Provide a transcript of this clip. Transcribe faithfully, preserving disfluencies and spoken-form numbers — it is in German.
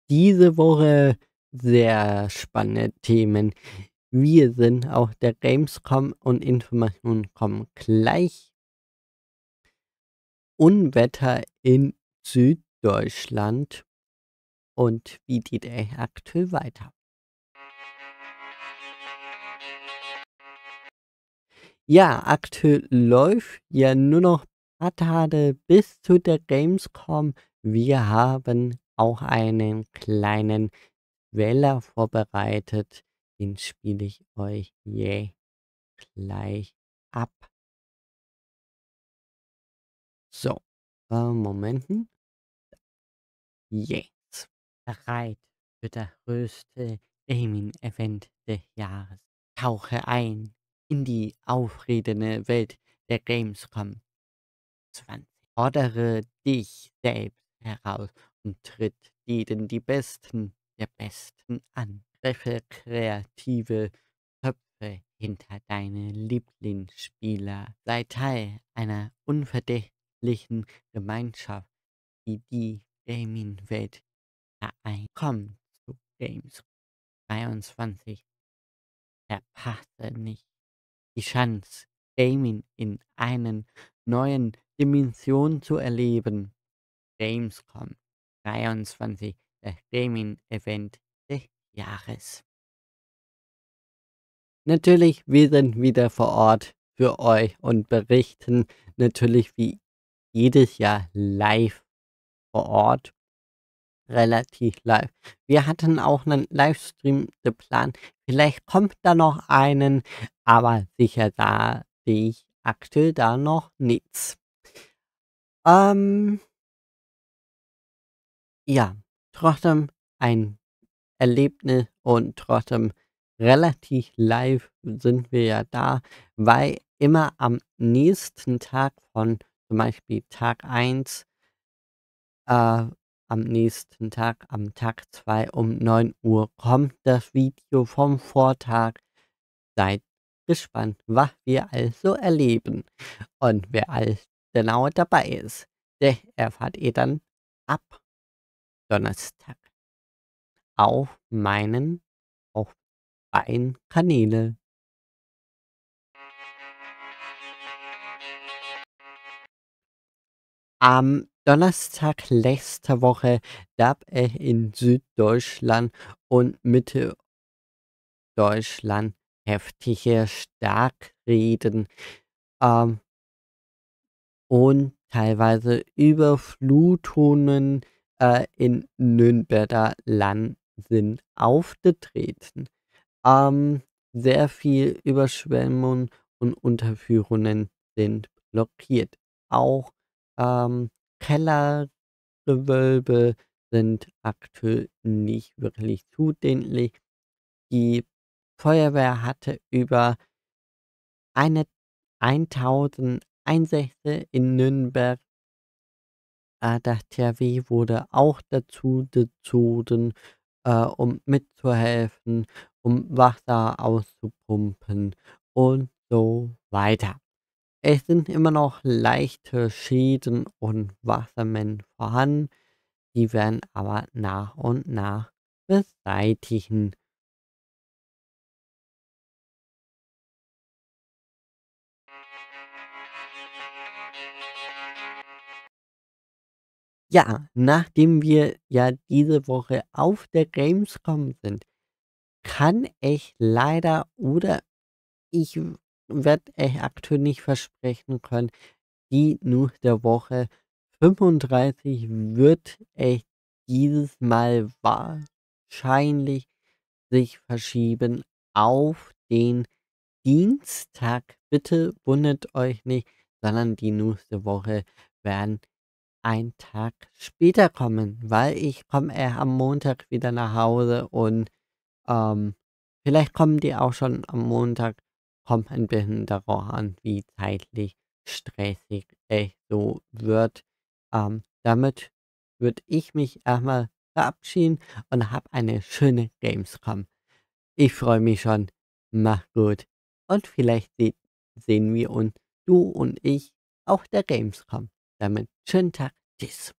Diese Woche sehr spannende Themen. Wir sind auf der Gamescom und Informationen kommen gleich. Unwetter in Süddeutschland und wie geht er aktuell weiter? Ja, aktuell läuft ja nur noch paar Tage bis zu der Gamescom. Wir haben auch einen kleinen Trailer vorbereitet, den spiele ich euch je gleich ab. So, äh, Momenten. Jetzt bereit für das größte Gaming-Event des Jahres. Tauche ein in die aufregende Welt der Gamescom zwanzig. Fordere dich selbst heraus und tritt gegen die Besten der Besten an. Treffe kreative Köpfe hinter deine Lieblingsspieler. Sei Teil einer unverdächtlichen Gemeinschaft, die die Gaming-Welt vereint. Komm zu Games dreiundzwanzig. Verpasse nicht die Chance, Gaming in einen neuen Dimension zu erleben. Gamescom dreiundzwanzig, das Gaming-Event des Jahres. Natürlich, wir sind wieder vor Ort für euch und berichten natürlich wie jedes Jahr live vor Ort, relativ live. Wir hatten auch einen Livestream geplant. Vielleicht kommt da noch einen, aber sicher da sehe ich aktuell da noch nichts. Ähm, ja, trotzdem ein Erlebnis und trotzdem relativ live sind wir ja da, weil immer am nächsten Tag von zum Beispiel Tag eins, äh, am nächsten Tag, am Tag zwei um neun Uhr kommt das Video vom Vortag. Seid gespannt, was wir also erleben und wer alles genau dabei ist. Das erfahrt ihr dann ab Donnerstag auf meinen auf beiden Kanäle. Am Donnerstag letzter Woche gab es in Süddeutschland und Mitteldeutschland heftige Starkregen, ähm, und teilweise Überflutungen, äh, in Nürnberger Land sind aufgetreten. Ähm, Sehr viel Überschwemmungen und Unterführungen sind blockiert. Auch, ähm, Kellergewölbe sind aktuell nicht wirklich zugänglich. Die Feuerwehr hatte über eine tausend Einsätze in Nürnberg. Äh, das T H W wurde auch dazu gezogen, äh, um mitzuhelfen, um Wasser auszupumpen und so weiter. Es sind immer noch leichte Schäden und Wassermengen vorhanden, die werden aber nach und nach beseitigen. Ja, nachdem wir ja diese Woche auf der Gamescom sind, kann ich leider oder ich werde euch aktuell nicht versprechen können, die News der Woche fünfunddreißig wird echt dieses Mal wahrscheinlich sich verschieben auf den Dienstag. Bitte wundert euch nicht, sondern die News der Woche werden einen Tag später kommen, weil ich komme eher am Montag wieder nach Hause und ähm, vielleicht kommen die auch schon am Montag. Kommt ein bisschen darauf an, wie zeitlich stressig es so wird. Ähm, damit würde ich mich erstmal verabschieden und habe eine schöne Gamescom. Ich freue mich schon. Mach gut. Und vielleicht se sehen wir uns, du und ich, auf der Gamescom. Damit schönen Tag. Tschüss.